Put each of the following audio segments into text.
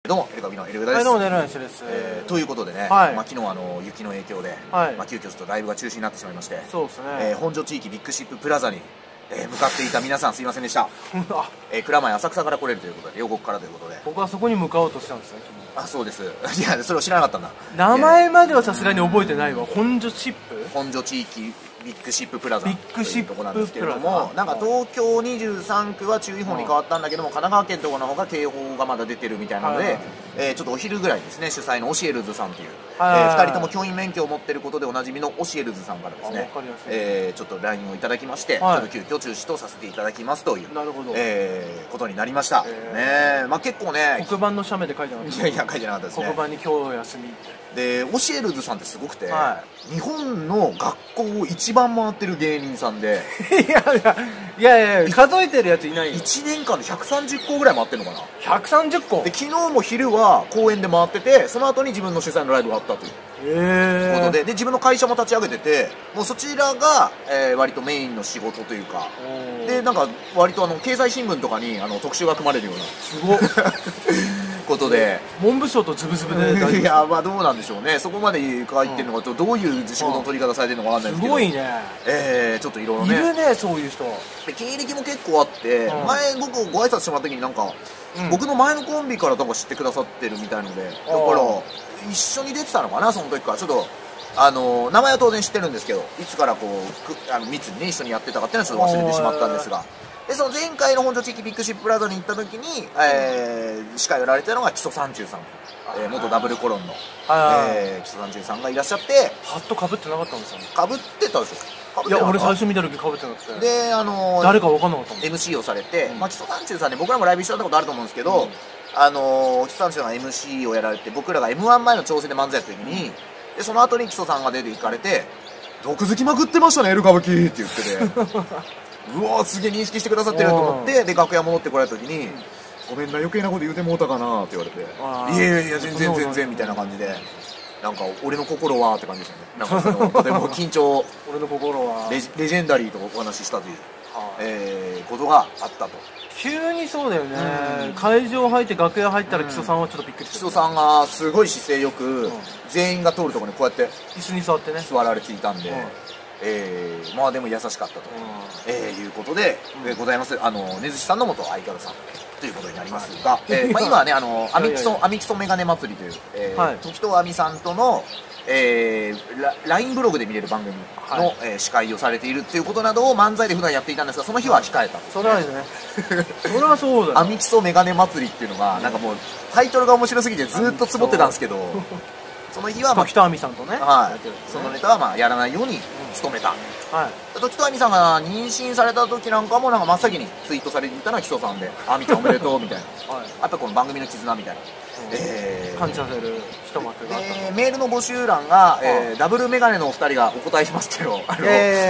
どうも、エルカビのエルウダです。 はい、どうも、ネルナイスです。 ということでね、 はい、 昨日雪の影響で、急遽ちょっとライブが中止になってしまいまして、 そうですね。 本所地域ビッグシッププラザに、向かっていた皆さんすいませんでした。蔵前浅草から来れるということで、両国からということで。 僕はそこに向かおうとしたんですね、 あ、そうです。いや、それを知らなかったんだ。 名前まではさすがに覚えてないわ。本所シップ？ 本所地域ビッグシッププラザビッグシップというところなんですけれども、なんか東京23区は注意報に変わったんだけども、神奈川県とかの方が警報がまだ出てるみたいなので、ちょっとお昼ぐらいですね、主催のオシエルズさんという、2人とも教員免許を持っていることでおなじみのオシエルズさんからですね、ちょっと LINE をいただきまして、ちょっと急遽中止とさせていただきますということになりました。まあ結構ね、 黒板の写メで書いてなかった。 いやいや、書いてなかったですね。 黒板に今日休みって。 で、オシエルズさんってすごくて、日本の学校を一番回ってる芸人さんでいや数えてるやついないよ。 1年間で130校ぐらい回ってるのかな。 130校で、昨日も昼は公園で回ってて、その後に自分の主催のライブがあったということで、自分の会社も立ち上げてて、もうそちらが、割とメインの仕事というかで、なんか割と経済新聞とかに特集が組まれるようなすごっことで、 文部省とズブズブで大丈夫？ いや、まあどうなんでしょうね。そこまで書いてるのがどういう仕事の取り方されてるのかわかんないですけど、 すごいね。 ちょっといろいろね、 いるね、そういう人。 で、経歴も結構あって、前僕ご挨拶してもらった時になんか、僕の前のコンビから多分知ってくださってるみたいので、だから一緒に出てたのかな、その時から。ちょっと名前は当然知ってるんですけど、いつからこう密にね一緒にやってたかっていうのはちょっと忘れてしまったんですが、で、その前回の本所地域ビッグシッププラザに行った時に、司会をやられてたのが木曽三中さん、元ダブルコロンの木曽三中さんがいらっしゃって、 ハットかぶってなかったんですよね。 かぶってたでしょ。 いや、俺最初見た時かぶってなくて、 で、 誰か分かんなかったもん。 MC をされて、木曽三中さんね、僕らもライブ一緒だったことあると思うんですけど、木曽三中さんが MC をやられて、僕らが M1 前の調整で漫才やった時に、で、その後に木曽さんが出て行かれて、毒づきまくってましたね、エル歌舞伎って言っててうわー、すげえ認識してくださってると思って、で、楽屋戻ってこられた時に、ごめんな、余計なこと言うてもうたかなって言われて、いやいや、全然みたいな感じで、なんか俺の心はって感じですよね。なんかとても緊張俺の心はレジェンダリーとお話ししたという、ことがあったと。 急にそうだよね。会場入って楽屋入ったら木曽さんはちょっとびっくりした。 木曽さんがすごい姿勢よく、全員が通るところにこうやって椅子に座ってね、 座られていたんで、まあでも優しかったと、いうことでございます。ねずしさんの元相方さんということになりますが、まあ今はね、アミキソメガネ祭りという、時藤亜美さんとのLINE ブログで見れる番組の司会をされているっていうことなどを漫才で普段やっていたんですが、その日は控えた。 それはね、それはそうだよ。 アミキソメガネ祭りっていうのがなんかもうタイトルが面白すぎてずっとつぼってたんですけど、その日は時藤亜美さんとね、 そのネタはまあやらないように努めた。時藤亜美さんが妊娠された時なんかもなんか真っ先にツイートされていたのは木曽さんで、亜美ちゃんおめでとうみたいな、やっぱこの番組の絆みたいな感じさせる一幕があった。 メールの募集欄がダブルメガネのお二人がお答えしますっていうのを書いて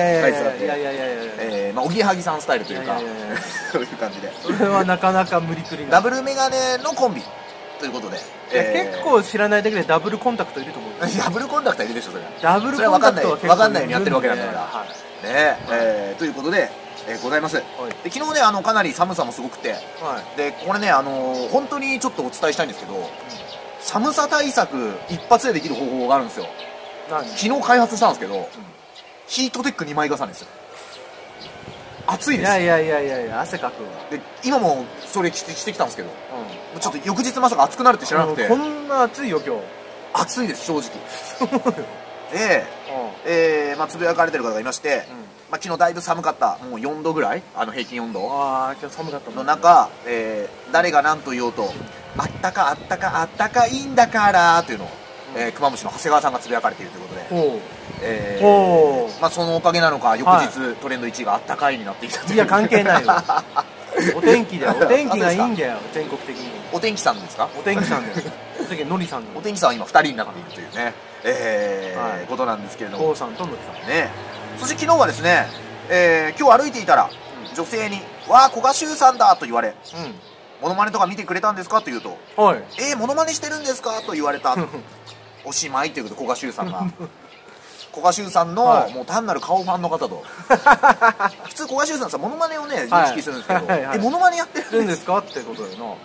あって、まあおぎやはぎさんスタイルというか、そういう感じで、 それはなかなか無理くりなダブルメガネのコンビということで、 結構知らないだけでダブルコンタクトいると思う。 ダブルコンタクトいるでしょ、それ。 ダブルコンタクトは分かんないようにやってるわけなんだからね。ということでございます。で、昨日ね、かなり寒さもすごくて、でこれね、本当にちょっとお伝えしたいんですけど、寒さ対策一発でできる方法があるんですよ。昨日開発したんですけど、ヒートテック2枚重ねですよ。暑いです。 いや汗かくわ。 で、今もそれ着てきたんですけど、ちょっと翌日まさか暑くなるって知らなくて。 こんな暑いよ今日。暑いです、正直。で、まあつぶやかれてる方がいまして、まあ昨日だいぶ寒かった、もう4度ぐらい、平均温度今日寒かったの中、誰が何と言おうと、あったかいんだからというのを、熊虫の長谷川さんがつぶやかれているということで、まあそのおかげなのか、翌日トレンド1位があったかいになっていたという。 いや、関係ないよ。お天気だよ。お天気がいいんだよ、全国的に。 お天気さんですか？ お天気さんだよ。お天気のりさん。 お天気さんは今2人になっているというね、ことなんですけれども。 こうさんとのりさん。 ね。そして昨日はですね、今日歩いていたら、女性に、わあ、古賀修さんだと言われ、モノマネとか見てくれたんですかと言うと、モノマネしてるんですかと言われた。おしまいということで、古賀修さんが。古賀修さんの、もう単なる顔ファンの方と普通古賀修さんさ、モノマネをね認識するんですけど、モノマネやってるんですかってことだよな。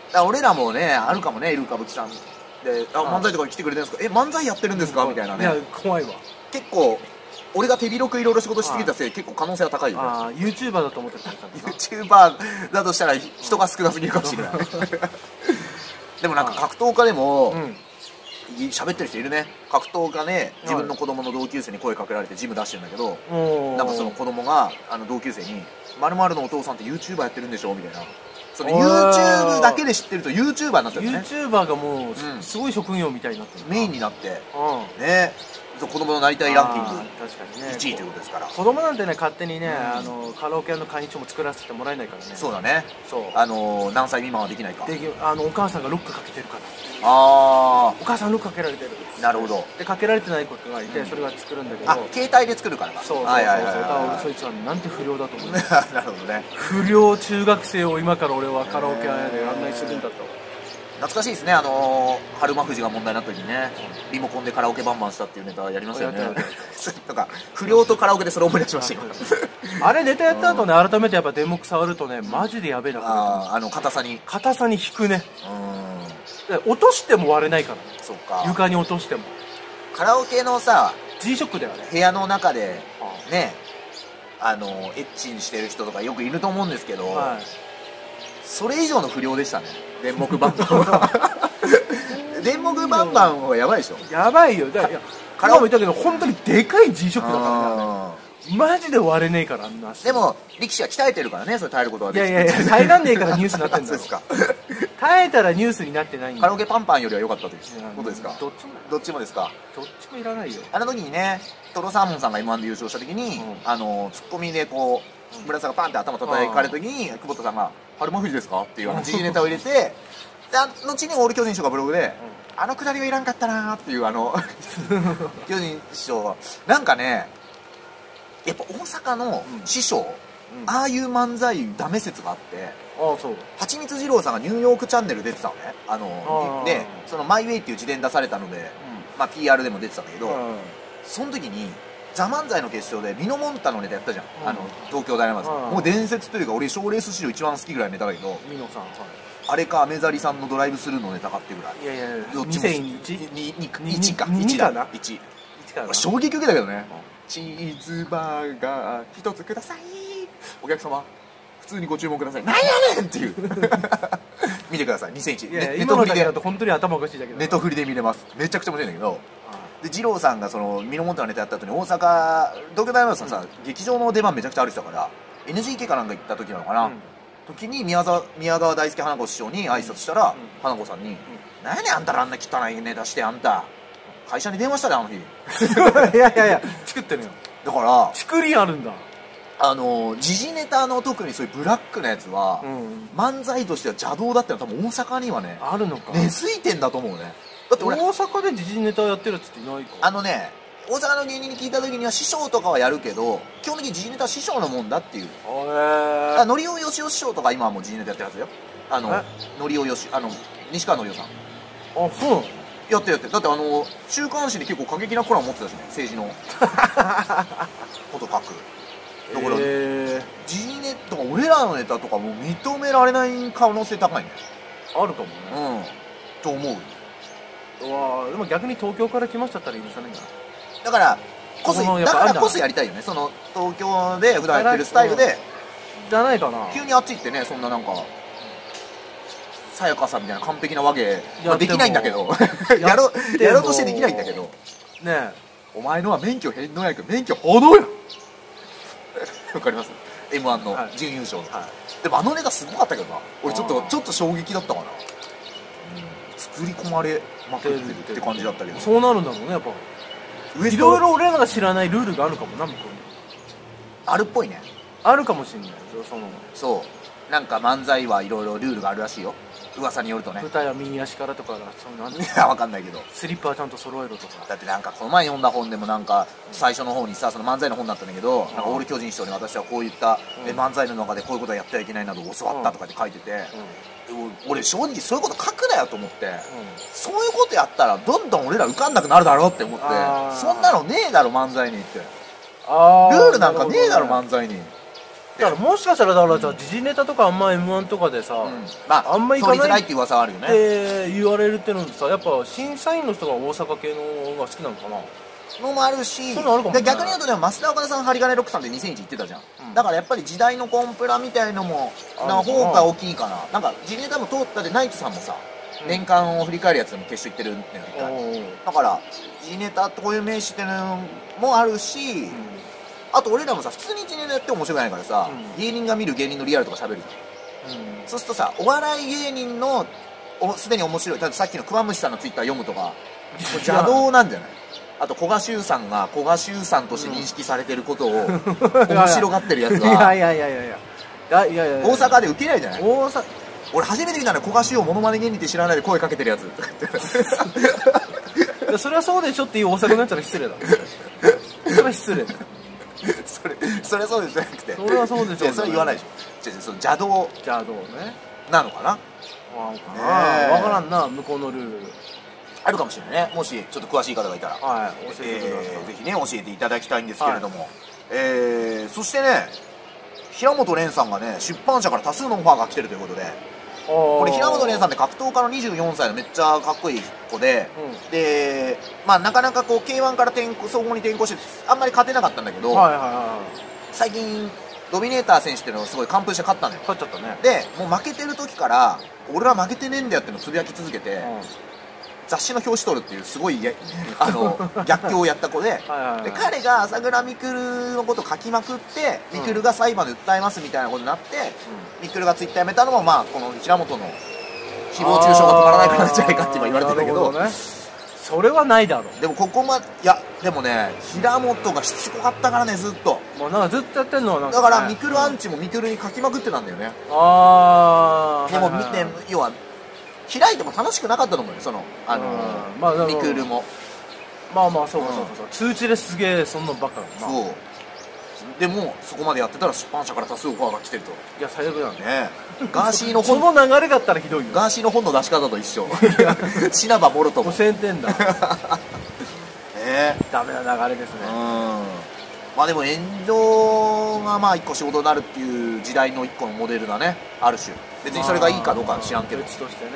から俺らもねあるかもね、イルカブキさんで漫才とか来てくれてるんですか、漫才やってるんですかみたいなね。 いや怖いわ。 結構俺が手広くいろいろ仕事しすぎたせい結構可能性は高いよね。 ああ YouTuber だと思ってたから YouTuber だとしたら人が少なすぎるかもしれないでもなんか格闘家でも喋ってる人いるね。格闘家ね、自分の子供の同級生に声かけられてジム出してるんだけど、なんかその子供が同級生に「〇〇のお父さんって YouTuber やってるんでしょ?」みたいな。その YouTube だけで知ってると YouTuber になっちゃうんだね。 YouTuber がもうすごい職業みたいになってる、 メインになってね、子供のなりたいランキング確かにね 1位ということですから。 子供なんてね勝手にね、カラオケ屋の会員証も作らせてもらえないからね。 そうだね。 そう何歳未満はできないか。 お母さんがロックかけてるから。 あお母さんロックかけられてる。 なるほど。 でかけられてない子がいて、それが作るんだけど、 携帯で作るからか。 そうそうそう。だから俺そいつはなんて不良だと思う。 なるほどね。 不良中学生を今から俺はカラオケ屋で案内するんだと。 懐かしいですね。春馬富士が問題になった時にね、リモコンでカラオケバンバンしたっていうネタやりましたよね。なんか不良とカラオケでそれ思い出しましたよ。 あれネタやった後ね、改めてやっぱ電目触るとね、マジでやべえな。 硬さに引くね。落としても割れないから。 そうか。 床に落としても。 カラオケのさ G ショックだよね。 部屋の中でね、エッチにしてる人とかよくいると思うんですけど、それ以上の不良でしたね、電目バンバンは。電目バンバンはやばいでしょ。やばいよ。だからカラオケも言ったけど本当にでかい G ショックだからね。マジで割れねえからあんな。 でも力士は鍛えてるからね、それ耐えることはできる。 いや耐えらんねえからニュースになってんだろ。耐えたらニュースになってないんだ。 カラオケパンパンよりは良かったということですか。 どっちもですか。 どっちもいらないよ。 あの時にね、トロサーモンさんが M1 で優勝した時に、ツッコミでこう村田さんがパンって頭叩かれた時に久保田さんが「春馬富士ですか?」っていう時事ネタを入れて、で後にオール巨人師匠がブログで「あのくだりはいらんかったな」っていう巨人師匠はなんかね、やっぱ大阪の師匠、ああいう漫才ダメ説があって、はちみつ二郎さんがニューヨークチャンネル出てたのね。でそのマイウェイっていう自伝出されたので、PR でも出てたんだけど、その時にザ漫才の決勝でミノモンタのネタやったじゃん、東京ダイナマイツ。もう伝説というか俺賞レース史上一番好きぐらいのネタだけど、 ミノさん、 あれかアメザリさんのドライブスルーのネタかっていうぐらい。 いやどっちも1か1だな。1衝撃受けたけどね。チーズバーガー一つください、お客様普通にご注文ください、なんやねんっていう見てください、2001。 今のだけだと本当に頭おかしいだけど、 ネットフリで見れます。めちゃくちゃ面白いんだけど、で二郎さんがそのミノモンタのネタやった後に大阪東京大学のさ、劇場の出番めちゃくちゃある人だから NGK かなんか行った時なのかな、時に宮川大輔花子師匠に挨拶したら、花子さんに「何やねんあんたらあんな汚いネタしてあんた会社に電話したであの日」 いや作ってるよ。 だから作りあるんだ。 時事ネタの特にそういうブラックなやつは、漫才としては邪道だったの多分大阪にはねあるのか、 根付いてんだと思うね。だって俺大阪で時事ネタやってるやつっていないか。 大阪の芸人に聞いた時には師匠とかはやるけど基本的に時事ネタは師匠のもんだっていう。のりおよしお師匠とか今はもう時事ネタやってるはずよ。のりおよし西川のりおさん。 あ、そうなの。 やってだって週刊誌で結構過激なコラム持ってたしね、政治のこと書く。だから時事ネタとか俺らのネタとかも認められない可能性高いね。 あるかもね。 と思う。 でも逆に東京から来ましたったら許さないんじゃない。 だからこそやりたいよね、その東京で普段やってるスタイルでじゃないかな。 急にあっち行ってね、そんななんかさやかさんみたいな完璧なわけできないんだけどやろうとしてできないんだけどね。え、お前のは免許返納やけど免許報道やわかります M1 の準優勝の。でもネタすごかったけどな、俺ちょっと衝撃だったかな。作り込まれまくってるって感じだったけど、 そうなるんだろうね、やっぱいろいろ俺らが知らないルールがあるかもな、向こうに。あるっぽいね。 あるかもしれない。 そうなんか漫才はいろいろルールがあるらしいよ、噂によるとね。 舞台は右足からとか、そういうのある。 いや、わかんないけど、 スリッパはちゃんと揃えろとか。 だってなんかこの前読んだ本でもなんか最初の方にさ、その漫才の本だったんだけど、なんかオール巨人師匠に私はこういった漫才の中でこういうことはやってはいけないなど教わったとかって書いてて、俺正直そういうこと書くなよと思って、そういうことやったらどんどん俺ら受かんなくなるだろうって思って、そんなのねえだろ漫才にって、ルールなんかねえだろ漫才に。 だからもしかしたらだからさ、時事ネタとかあんま M1 とかでさ、 まああんま行かない通りづらいっていう噂はあるよねって言われるってのでさ、やっぱ審査員の人が大阪系のが好きなのかな。 のもあるし、 そういうのあるかもねで逆に言うとでも増田岡田さん、針金ロックさんって2001行ってたじゃん、だからやっぱり時代のコンプラみたいのもな方が大きいかな。なんか時事ネタも通ったでナイツさんもさ、年間を振り返るやつでも決勝行ってるんだよ、だから時事ネタってこういう名詞っていうのもあるし、あと俺らもさ普通に時事ネタやって面白くないからさ、芸人が見る芸人のリアルとか喋るじゃん、そうするとさお笑い芸人のすでに面白い、例えばさっきのクマムシさんのツイッター読むとか邪道なんじゃない。あと古賀修さんが古賀修さんとして認識されてることを面白がってるやついはやいや大阪で受けないじゃない。 大阪俺初めて見たの古賀修をモノマネ芸人って知らないで声かけてるやつとか言ってそれはそうでしょっていう大阪のやつら失礼だ。それは失礼だ。 それそうでしょじゃなくて、 それはそうでしょ。 それ言わないでしょ。その邪道ねなのかな。 わからんな、向こうのルールあるかもしれないね。もしちょっと詳しい方がいたら、 はい、教えてください。 ぜひね教えていただきたいんですけれども、そしてね平本蓮さんがね出版社から多数のオファーが来てるということで、これ平本蓮さんって格闘家の24歳のめっちゃかっこいい子で、でまあなかなかこう K1 から総合に転向してあんまり勝てなかったんだけど、最近ドミネーター選手っていうのをすごい完封して勝ったのよ。 勝っちゃったね。 でもう負けてる時から俺は負けてねえんだよっていうのをつぶやき続けて、雑誌の表紙取るっていうすごい逆境をやった子で、で彼が朝倉未来のことを書きまくって未来が裁判で訴えますみたいなことになって、未来がツイッターやめたのもまあこの平本の誹謗中傷が止まらないからなんじゃないかって今言われてんだけど、 それはないだろう。 でもここまでいやでもね平本がしつこかったからねずっと。 もうなんかずっとやってんのはなんか、 だから未来アンチも未来に書きまくってたんだよね。でも見て要は開いても楽しくなかったと思うよ、そのミクルも。 まあそうか通知ですげえそんなばっかだもんな。 そうでもそこまでやってたら出版社から多数オファーが来てると。 いや最悪だね。 ガーシーの本その流れだったらひどいよ。 ガーシーの本の出し方と一緒。死なばもろとも 5000点だ。ダメな流れですね。 まあでも炎上がまあ一個仕事になるっていう時代の一個のモデルだね、ある種。別にそれがいいかどうかは知らんけど、 別としてね。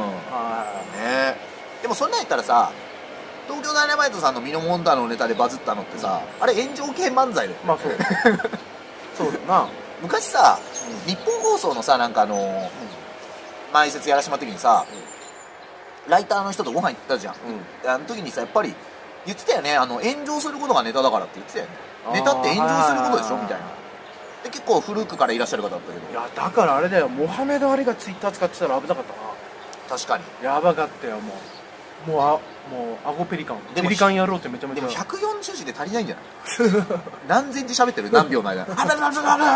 でもそんなん言ったらさ、東京ダイナマイトさんのミノモンタのネタでバズったのってさ、あれ炎上系漫才だよ。 まあそうそうだな。 昔さ、日本放送のさ、なんか前説やらしてもらった時にさ、ライターの人とご飯行ったじゃん。あの時にさ、やっぱり言ってたよね、炎上することがネタだからって言ってたよね。ネタって炎上することでしょみたいな。で結構古くからいらっしゃる方だったけど。 いやだからあれだよ、モハメド・アリがツイッター使ってたら危なかったな。 確かにやばかったよ。もうアゴペリカンペリカンやろうってめちゃめちゃ。 でも140字で足りないんじゃない何千字喋ってる何秒の間。いやだから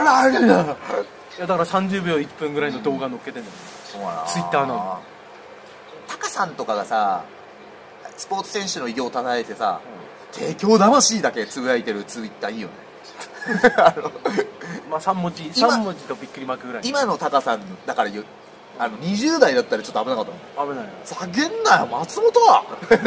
30秒1分ぐらいの動画載っけてんだよ、ツイッターなの。 タカさんとかがさスポーツ選手の偉業をたたえてさ、帝京魂だけつぶやいてるツイッターいいよね。まあ 3文字とびっくりマークぐらい。 今のタカさんだから20代だったらちょっと危なかったもん。 危ないよ。 下げんなよ松本は。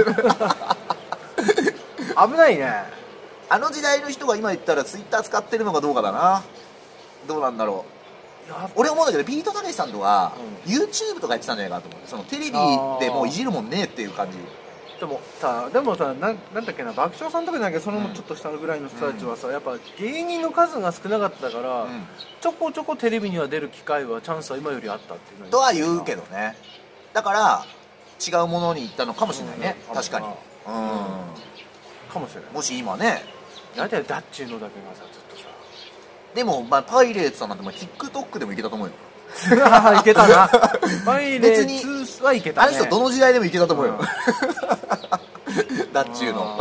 危ないね。 あの時代の人が今言ったらツイッター使ってるのかどうかだな。どうなんだろう。俺思うんだけどビートたけしさんとか、YouTube とかやってたんじゃないかなと思う。そのテレビでもういじるもんねえっていう感じ。 でもさなんだっけな、爆笑さんとかじゃなきゃそれもちょっと下のぐらいの人たちはさ、やっぱ芸人の数が少なかったから、ちょこちょこテレビには出る機会はチャンスは今よりあったっていうのとは言うけどね。だから違うものに行ったのかもしれないね。確かにかもしれない。 もし今ね、 大体ダッチューのだけがさずっとさ。 でもパイレーツさんなんてTikTok でもいけたと思うよ。 いけたな。パイレーツはいけたね。 あの人どの時代でもいけたと思うよ。ダッチューの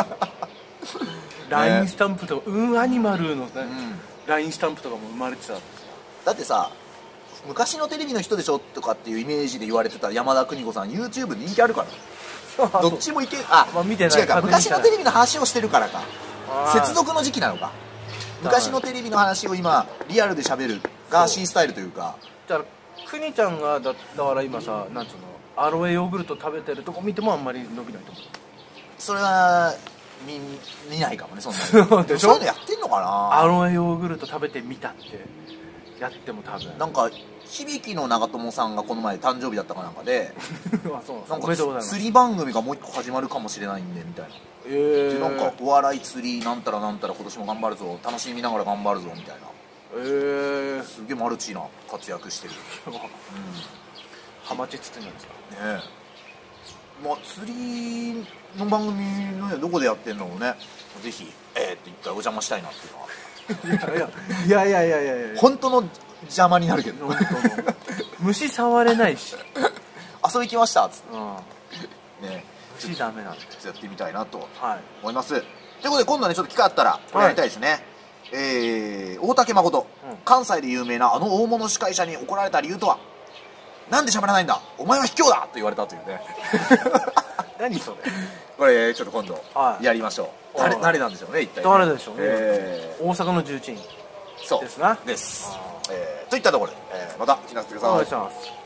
LINE スタンプとかアニマルのね、LINE スタンプとかも生まれてた。 だってさ、昔のテレビの人でしょとかっていうイメージで言われてた山田邦子さん YouTube 人気あるからどっちもいけ見てない。 違うか、昔のテレビの話をしてるからか。接続の時期なのか。昔のテレビの話を今リアルで喋るガーシースタイルというか。 じゃあくにちゃんがだから今さ、なんつうの、アロエヨーグルト食べてるとこ見てもあんまり伸びないと思う。 それは見ないかもね、そんなに。 でしょ。 そういうのやってんののかな。 あのヨーグルト食べてみたってやっても多分なんか響の長友さんがこの前誕生日だったかなんかであ、そうなんおめでとうございます。 か釣り番組がもう一個始まるかもしれないんでみたいな、でなんかお笑い釣りなんたらなんたら今年も頑張るぞ、楽しみながら頑張るぞみたいな、すげえマルチな活躍してるハマチ釣ってんじゃないですか。 ねえ、まあ釣りの番組のねどこでやってんのをねぜひ一回お邪魔したいなっていうのは、 いや本当の邪魔になるけど虫触れないし遊び来ましたっつってね、 虫ダメなんでやってみたいなとはい思います。ということで今度はねちょっと機会あったらこれやりたいですね、大竹誠、関西で有名なあの大物司会者に怒られた理由とは、なんで喋らないんだお前は卑怯だと言われたというね何それこれちょっと今度やりましょう、誰なんでしょうね一体ね、 誰でしょうね、大阪の重鎮そうですなです、といったところで、また木下さんお願いします。